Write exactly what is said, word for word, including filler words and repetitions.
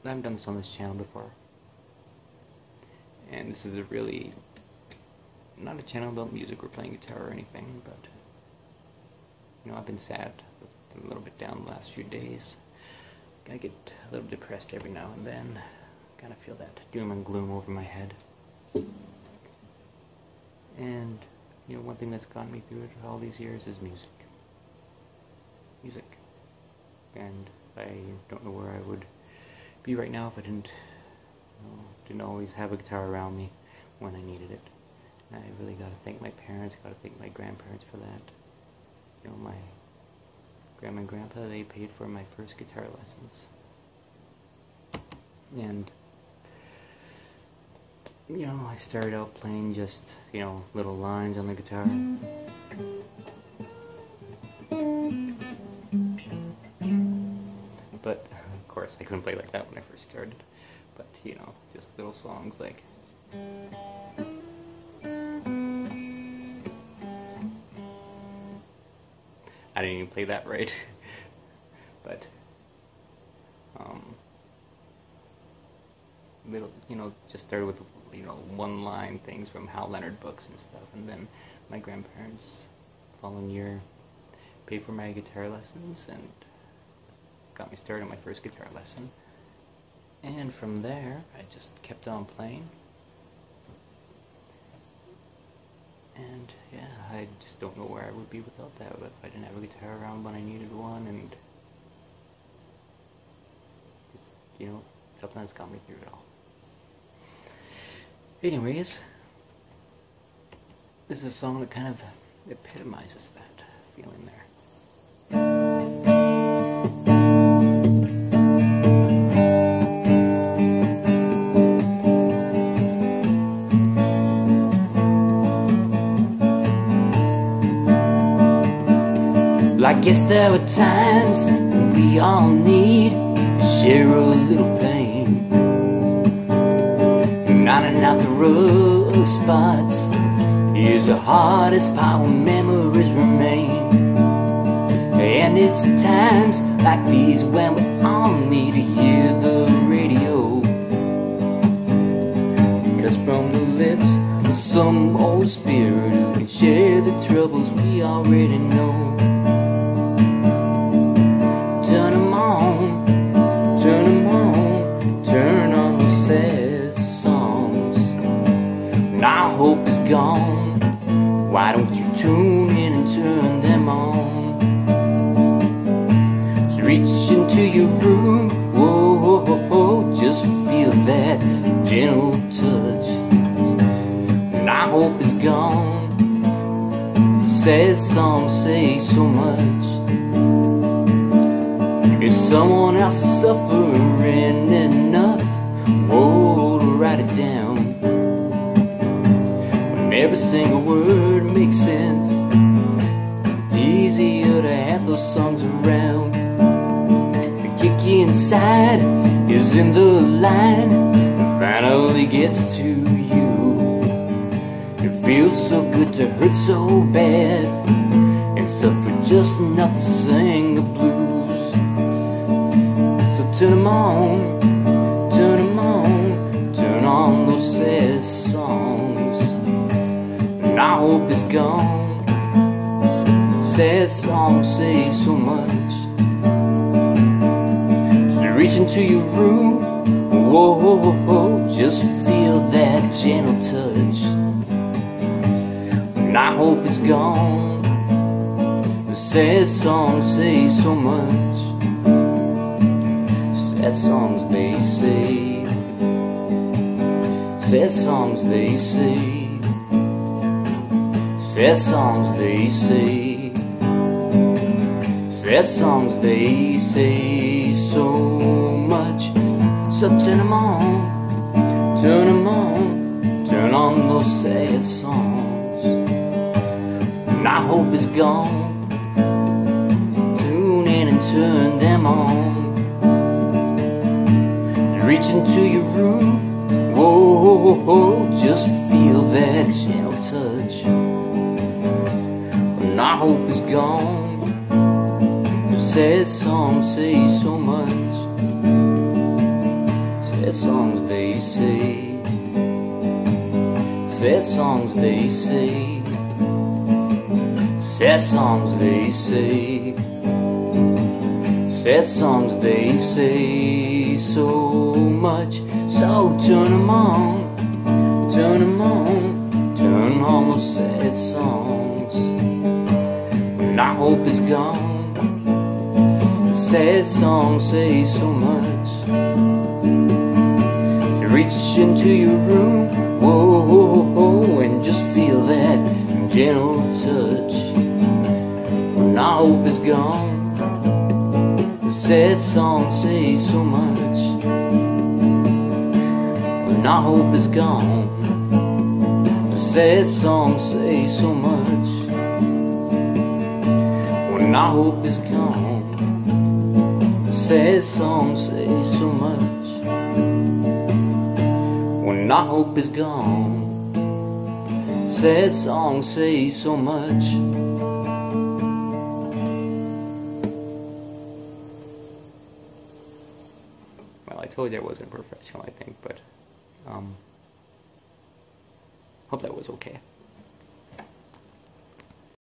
I haven't done this on this channel before. And this is a really, not a channel about music or playing guitar or anything, but, you know, I've been sad, a little bit down the last few days. I get a little depressed every now and then. Kind of feel that doom and gloom over my head. And, you know, one thing that's gotten me through it all these years is music. Music. And I don't know where I would be right now if I didn't, you know, didn't always have a guitar around me when I needed it. And I really got to thank my parents, got to thank my grandparents for that. You know, my grandma and grandpa, they paid for my first guitar lessons. And, you know, I started out playing just, you know, little lines on the guitar. But, of course, I couldn't play like that when I first started. But, you know, just little songs like... I didn't even play that right. But, um... little, you know, just started with, you know, one-line things from Hal Leonard books and stuff, and then my grandparents, following year, paid for my guitar lessons and got me started on my first guitar lesson. And from there, I just kept on playing. And yeah, I just don't know where I would be without that, if I didn't have a guitar around when I needed one, and just, you know, something that's got me through it all. Anyways, this is a song that kind of epitomizes that feeling there. I guess there were times when we all need to share a little pain, ironing out the rough spots is the hardest part when memories remain. And it's times like these when we all need to hear the radio, 'cause from the lips of some old spirit who can share the troubles we already know. Turn them on, turn them on, turn on the sad songs. When our hope is gone, why don't you tune in and turn them on? So reach into your room, whoa, whoa, whoa, whoa, just feel that gentle touch. When our hope is gone, the sad songs say so much. If someone else is suffering enough, whoa, to write it down. When every single word makes sense, it's easier to have those songs around. The kick inside is in the line, it finally gets to you. It feels so good to hurt so bad, and suffer just enough to sing the blues. Turn them on, turn them on, turn on those sad songs. And our hope is gone, sad songs say so much. So reach into your room, whoa, whoa, whoa, whoa, just feel that gentle touch. When our hope is gone, the sad songs say so much. Sad songs they say, sad songs they say, sad songs they say, sad songs they say so much. So turn them on, turn them on, turn on those sad songs. When our hope is gone, tune in and turn them on. Reach into your room, whoa, whoa, whoa, whoa, just feel that gentle touch. When our hope is gone, the sad songs say so much. Sad songs they say, sad songs they say, sad songs they say, sad songs they say so much. So turn them on, turn them on, turn on those sad songs. When our hope is gone, the sad songs say so much. You reach into your room, whoa, whoa, whoa, and just feel that gentle touch. When our hope is gone, the sad songs say so much. When our hope is gone, the sad songs say so much. When our hope is gone, the sad songs say so much. When our hope is gone, sad songs say so much. Well, I told you I wasn't professional, I think, but um, hope that was okay.